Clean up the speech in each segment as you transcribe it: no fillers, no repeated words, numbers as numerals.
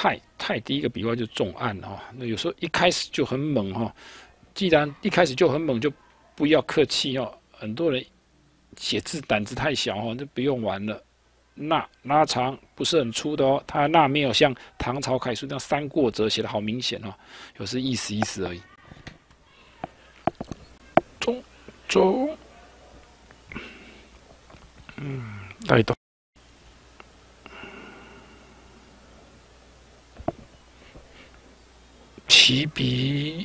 太第一个笔画就重按哈，那有时候一开始就很猛哈。既然一开始就很猛，就不要客气哦。很多人写字胆子太小哦，就不用玩了。拉长不是很粗的哦，它捺没有像唐朝楷书那样三过折写的好明显哦，有时意思而已。中，带动。起笔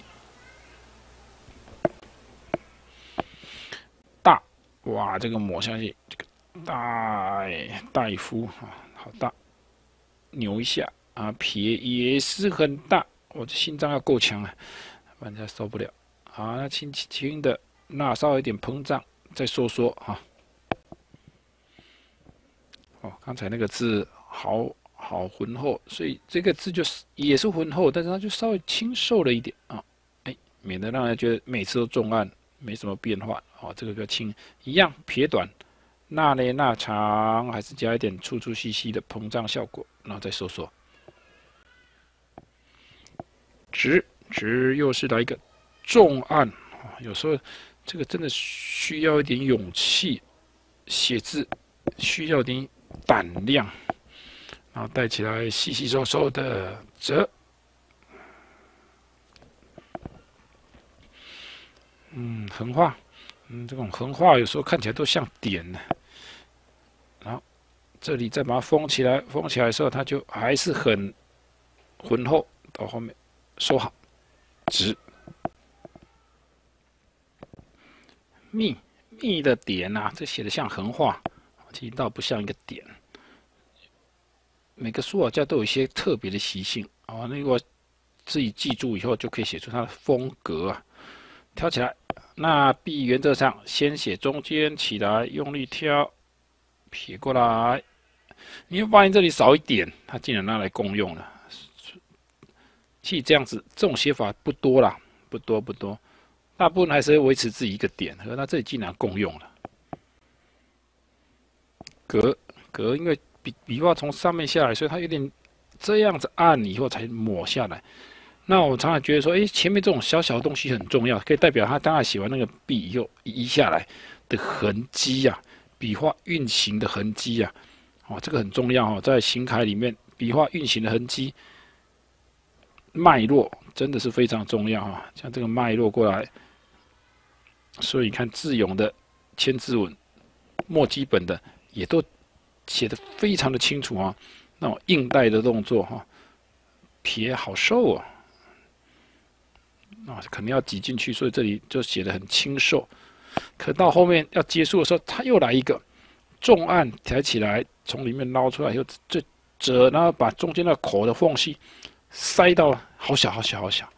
大，哇，这个抹下去，这个大夫啊，好大，扭一下啊，撇也是很大，我的心脏要够强啊，不然他受不了。好，那轻轻的，那稍微有点膨胀，再收缩哈。哦，刚才那个字好浑厚，所以这个字就是也是浑厚，但是它就稍微清瘦了一点啊，免得让人觉得每次都重按，没什么变化。哦，这个比较轻，一样撇短，捺长，还是加一点粗细的膨胀效果，然后再收缩。直又是来一个重按，有时候这个真的需要一点勇气，写字需要点胆量。然后带起来细瘦的折，横画，这种横画有时候看起来都像点呢。然后这里再把它封起来的时候，它就还是很浑厚，到后面收好，直。密的点啊，这写的像横画，其实倒不像一个点。每个书法家都有一些特别的习性啊，那个自己记住以后就可以写出它的风格啊。挑起来，那笔原则上先写中间起来，用力挑，撇过来。你会发现这里少一点，它竟然拿来共用了。其实这样子，这种写法不多啦，不多，大部分还是会维持自己一个点，可它这里竟然共用了。格因为笔画从上面下来，所以它有点这样子按以后才抹下来。那我常常觉得说，前面这种小的东西很重要，可以代表他当他写完那个笔以后移下来的痕迹啊，笔画运行的痕迹啊，这个很重要哦，在行楷里面，笔画运行的痕迹，脉络真的是非常重要啊。像这个脉络过来，所以你看智勇的千字文，墨基本的也都写得非常的清楚啊，那种硬带的动作哈，撇好瘦啊，肯定要挤进去，所以这里就写得很清瘦。可到后面要结束的时候，他又来一个重按抬起来，从里面捞出来，又这折，然后把中间的口的缝隙塞到好小，